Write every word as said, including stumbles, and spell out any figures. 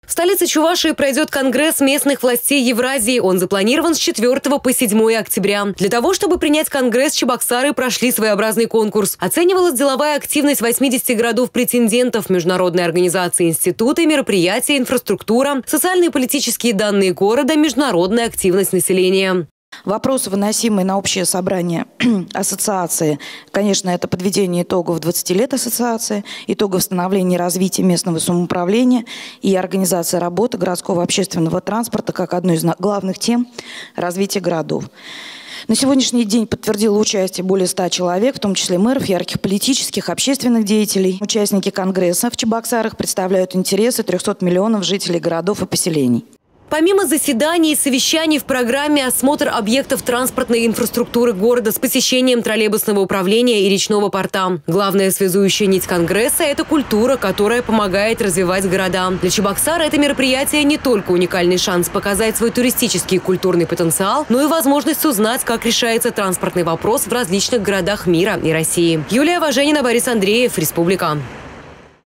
В столице Чувашии пройдет Конгресс местных властей Евразии. Он запланирован с четвёртого по седьмое октября. Для того, чтобы принять Конгресс, чебоксары прошли своеобразный конкурс. Оценивалась деловая активность восьмидесяти городов-претендентов, международные организации, институты, мероприятия, инфраструктура, социальные и политические данные города, международная активность населения. Вопросы, выносимые на общее собрание ассоциации, конечно, это подведение итогов двадцати лет ассоциации, итогов становления и развития местного самоуправления и организация работы городского общественного транспорта как одной из главных тем развития городов. На сегодняшний день подтвердило участие более ста человек, в том числе мэров, ярких политических, общественных деятелей. Участники Конгресса в Чебоксарах представляют интересы трёхсот миллионов жителей городов и поселений. Помимо заседаний и совещаний в программе осмотр объектов транспортной инфраструктуры города с посещением троллейбусного управления и речного порта. Главная связующая нить Конгресса – это культура, которая помогает развивать города. Для Чебоксара это мероприятие не только уникальный шанс показать свой туристический и культурный потенциал, но и возможность узнать, как решается транспортный вопрос в различных городах мира и России. Юлия Важенина, Борис Андреев, Республика.